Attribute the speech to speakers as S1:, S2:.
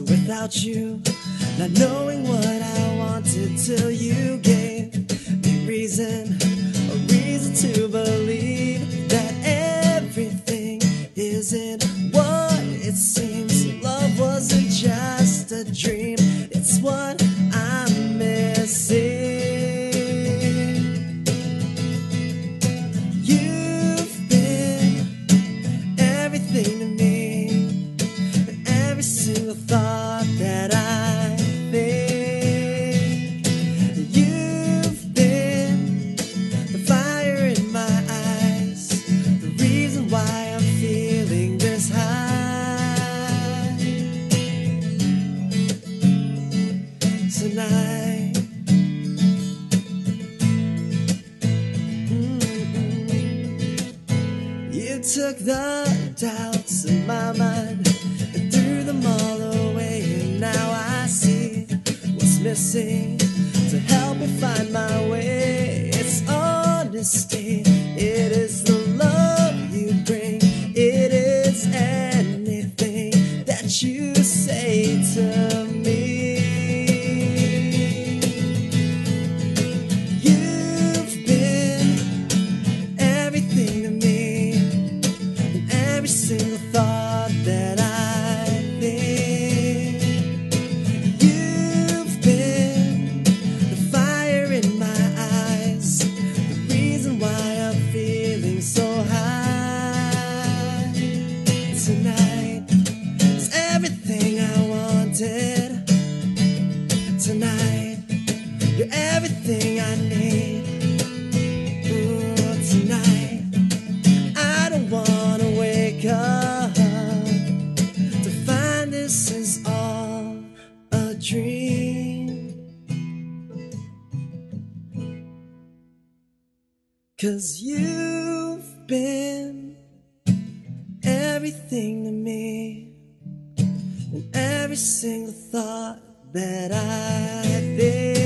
S1: lost without you, not knowing what I wanted till you gave me reason, a reason to believe that everything isn't what it seems. Love wasn't just a dream, it's what I'm missing. You've been everything to me, and every single thought that I think. You've been the fire in my eyes, the reason why I'm feeling this high tonight. You took the doubts in my mind and threw them all away, and now I see what's missing to help me find my way. It's honesty, it is the love you bring, it is anything that you say to me. You've been everything to me, and every single thought that I think. You've been the fire in my eyes, the reason why I'm feeling so high tonight. It's everything I wanted tonight. You're everything I need. Ooh, tonight I don't wanna wake up to find this is all a dream. 'Cause you've been everything to me, and every single thought that I think.